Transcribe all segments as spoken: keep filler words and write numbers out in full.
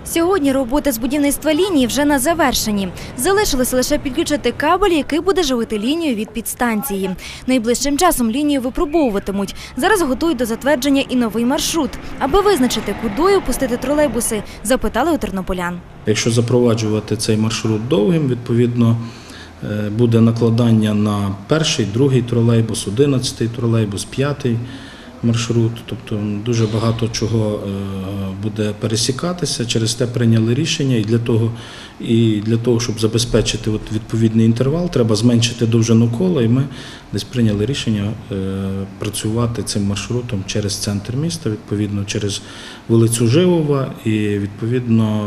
Сьогодні роботи з будівництва лінії вже на завершенні. Залишилося лише підключити кабель, який буде живити лінію від підстанції. Найближчим часом лінію випробовуватимуть. Зараз готують до затвердження і новий маршрут. Аби визначити, куди пустити тролейбуси, запитали у тернополян. Якщо запроваджувати цей маршрут довгим, відповідно, буде накладання на перший, другий тролейбус, одинадцятий тролейбус, п'ятий маршрут. Тобто дуже багато чого буде пересікатися. Через те прийняли рішення. І для того, і для того щоб забезпечити от відповідний інтервал, треба зменшити довжину кола. І ми десь прийняли рішення працювати цим маршрутом через центр міста, відповідно через вулицю Живова і відповідно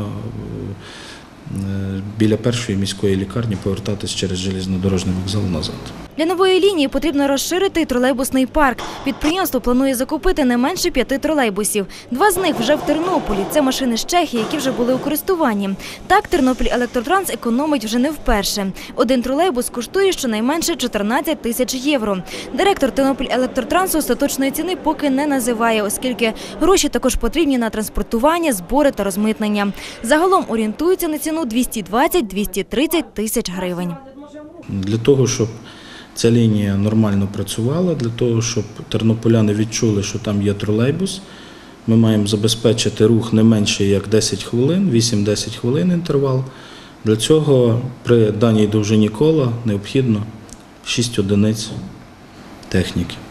біля першої міської лікарні повертатись через железнодорожний вокзал назад. Для нової лінії потрібно розширити тролейбусний парк. Підприємство планує закупити не менше п'яти тролейбусів. Два з них вже в Тернополі. Це машини з Чехії, які вже були у користуванні. Так, Тернопіль-Електротранс економить вже не вперше. Один тролейбус коштує щонайменше чотирнадцять тисяч євро. Директор Тернопіль-Електротрансу остаточної ціни поки не називає, оскільки гроші також потрібні на транспортування, збори та розмитнення. Загалом орієнтуються на ціну двісті двадцять - двісті тридцять тисяч гривень. Для того, щоб ця лінія нормально працювала, для того, щоб тернополяни відчули, що там є тролейбус, ми маємо забезпечити рух не менше як десять хвилин, вісім-десять хвилин інтервал. Для цього при даній довжині кола необхідно шість одиниць техніки.